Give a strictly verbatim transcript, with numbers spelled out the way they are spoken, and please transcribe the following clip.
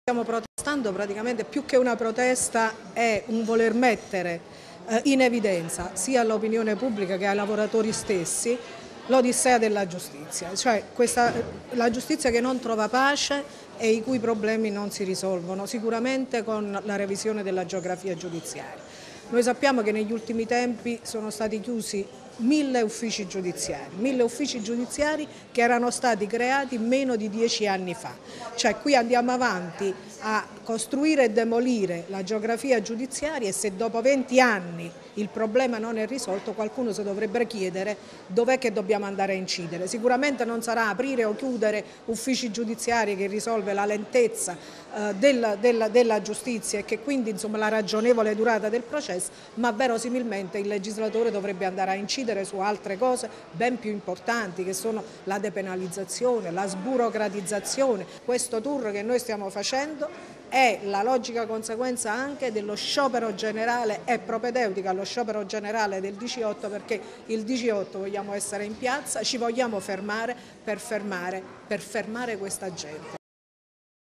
Stiamo protestando praticamente più che una protesta è un voler mettere eh, in evidenza sia all'opinione pubblica che ai lavoratori stessi l'odissea della giustizia, cioè questa, la giustizia che non trova pace e i cui problemi non si risolvono sicuramente con la revisione della geografia giudiziaria. Noi sappiamo che negli ultimi tempi sono stati chiusi mille uffici giudiziari, mille uffici giudiziari che erano stati creati meno di dieci anni fa. Cioè qui andiamo avanti a costruire e demolire la geografia giudiziaria e se dopo venti anni il problema non è risolto qualcuno si dovrebbe chiedere dov'è che dobbiamo andare a incidere. Sicuramente non sarà aprire o chiudere uffici giudiziari che risolve la lentezza eh, della, della, della giustizia e che quindi insomma, la ragionevole durata del processo, ma verosimilmente il legislatore dovrebbe andare a incidere su altre cose ben più importanti che sono la depenalizzazione, la sburocratizzazione. Questo tour che noi stiamo facendo è la logica conseguenza anche dello sciopero generale, è propedeutica allo sciopero generale del D C otto perché il D C otto vogliamo essere in piazza, ci vogliamo fermare per fermare, per fermare questa gente.